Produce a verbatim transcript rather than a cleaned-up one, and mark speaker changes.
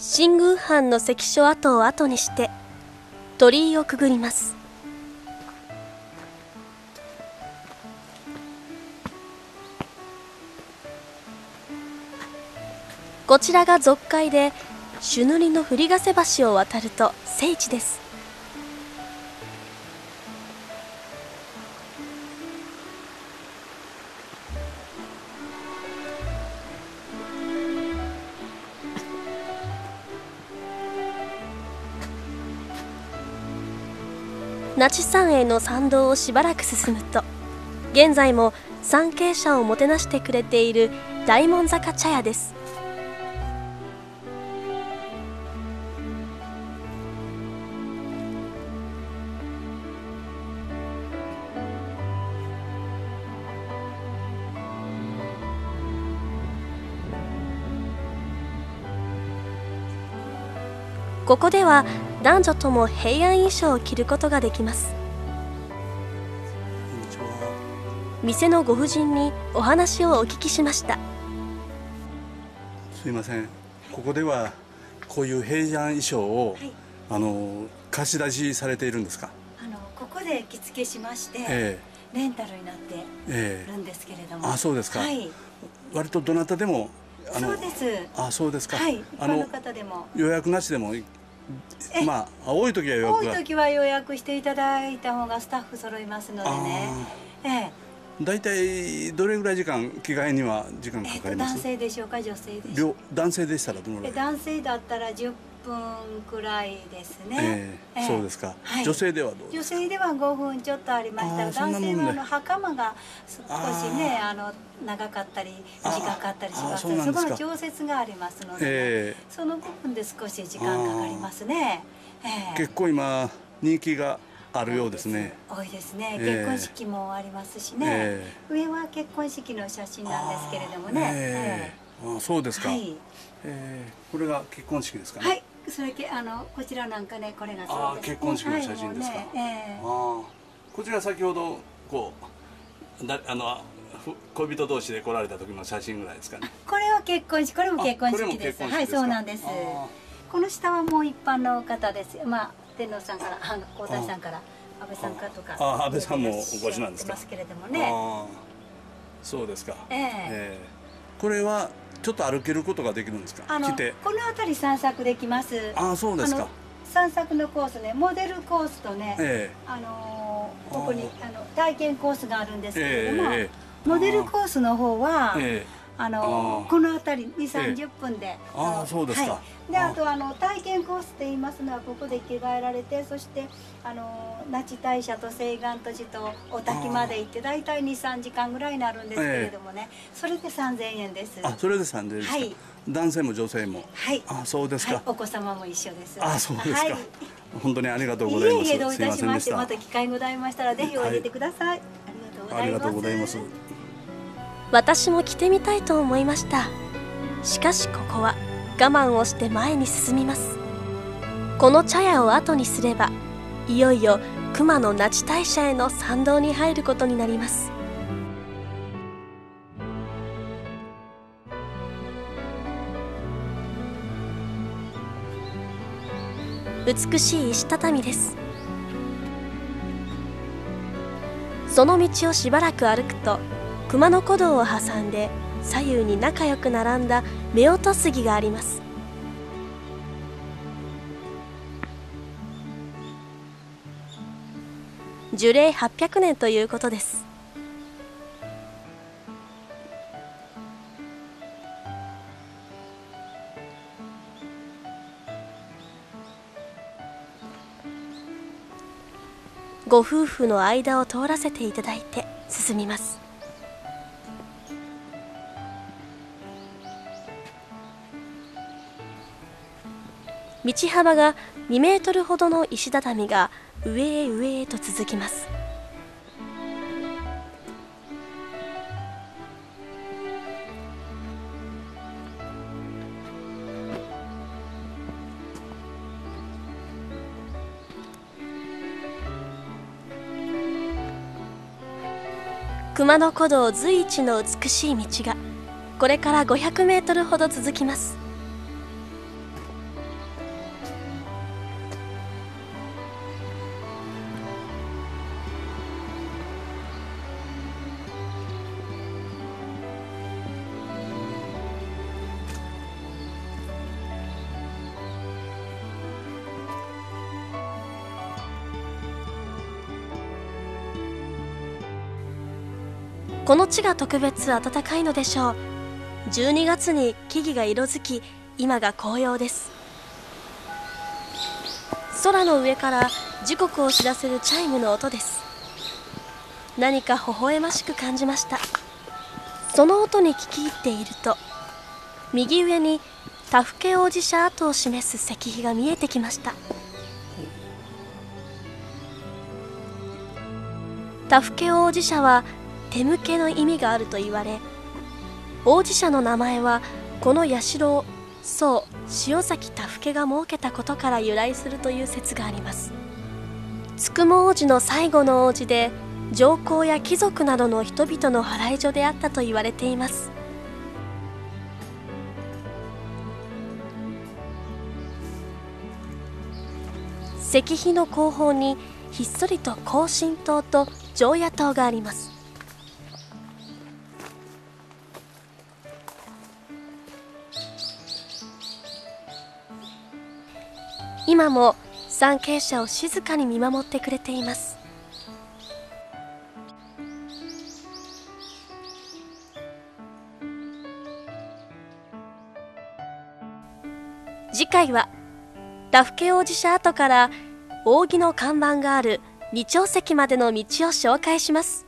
Speaker 1: 新宮藩の関所跡を後にして鳥居をくぐります。こちらが俗界で朱塗りの振ヶ瀬橋を渡ると聖地です。那智山への参道をしばらく進むと、現在も参詣者をもてなしてくれている大門坂茶屋です。ここでは男女とも平安衣装を着ることができます。店のご婦人にお話をお聞きしました。
Speaker 2: すいません、ここではこういう平安衣装を、はい、あの貸し出しされているんですか？
Speaker 3: あのここで着付けしまして、えー、レンタルになってるんですけれども、
Speaker 2: えー、あ、そうですか、はい、割とどなたでも
Speaker 3: あのそうです。
Speaker 2: あ、そうですか。
Speaker 3: はい、あの方でも
Speaker 2: 予約なしでも、まあ多い時は予約が
Speaker 3: 多い時は予約していただいた方がスタッフ揃いますのでね。ええ。
Speaker 2: だいたいどれぐらい時間着替えには時間かかります？
Speaker 3: 男性でしょうか、女性でしょうか？
Speaker 2: 男性でしたらどのぐらい？
Speaker 3: 男性だったらじゅっぷんくらいですね。
Speaker 2: ええ、そうですか。はい、女性ではどう？
Speaker 3: 女性ではごふんちょっとありましたら、男性はあの袴が少しね、あの長かったり短かったりしますので、そこの調節がありますので、えー、その部分で少し時間かかりますね。
Speaker 2: えー、結構今人気があるようですね。
Speaker 3: 多いですね。結婚式もありますしね。えー、上は結婚式の写真なんですけれどもね。
Speaker 2: えー、あ、そうですか。はい、えー、これが結婚式ですかね。
Speaker 3: はい、それけあのこちらなんかね、これが
Speaker 2: そうです。あ、結婚式の写真ですか。はい、ね、えー、あ、こちら先ほどこうだあの恋人同士で来られた時の写真ぐらいですかね。
Speaker 3: これは結婚式、これも結婚式です。はい、そうなんです。この下はもう一般の方です。まあ天皇さんから、皇太子さんから、安倍さんかとか。
Speaker 2: あ、安倍さんもお越しなんですか。
Speaker 3: ますけれどもね。
Speaker 2: そうですか。ええ。これはちょっと歩けることができるんですか。
Speaker 3: あのこの辺り散策できます。
Speaker 2: あ、そうですか。
Speaker 3: 散策のコースね、モデルコースとね、あのここにあの体験コースがあるんですけれども、モデルコースの方は。あのこの辺りに、さんじゅっぷんで、
Speaker 2: ああ、そうですか。
Speaker 3: で、あとあの体験コースって言いますのは、ここで着替えられて、そしてあの那智大社と清岸渡寺とお滝まで行って大体に、さんじかんぐらいになるんですけれどもね、それでさんぜんえんです。
Speaker 2: あ、それでさんぜんえんですか。はい。男性も女性も。
Speaker 3: はい。
Speaker 2: あ、そうですか。
Speaker 3: お子様も一緒です。
Speaker 2: あ、そうですか。本当にありがとうございます。
Speaker 3: いえいえ、どういたしまして、また機会ございましたらぜひおいでてください。
Speaker 2: ありがとうございます。
Speaker 1: 私も着てみたいと思いました。しかしここは我慢をして前に進みます。この茶屋を後にすれば、いよいよ熊野那智大社への参道に入ることになります。美しい石畳です。その道をしばらく歩くと、熊野古道を挟んで左右に仲良く並んだ夫婦杉があります。樹齢はっぴゃくねんということです。ご夫婦の間を通らせていただいて進みます。道幅がにメートルほどの石畳が上へ上へと続きます。熊野古道随一の美しい道がこれからごひゃくメートルほど続きます。 この地が特別暖かいのでしょう。じゅうにがつに木々が色づき、今が紅葉です。空の上から時刻を知らせるチャイムの音です。何か微笑ましく感じました。その音に聞き入っていると、右上にタフケ王子社跡を示す石碑が見えてきました。タフケ王子社は手向けの意味があると言われ、王子社の名前はこの社を宋塩崎タフケが設けたことから由来するという説があります。つくも王子の最後の王子で、上皇や貴族などの人々の払い所であったと言われています。石碑の後方にひっそりと庚申塔と常夜塔があります。今も参詣者を静かに見守ってくれています。次回はタフケ王子社跡から扇の看板がある二丁石までの道を紹介します。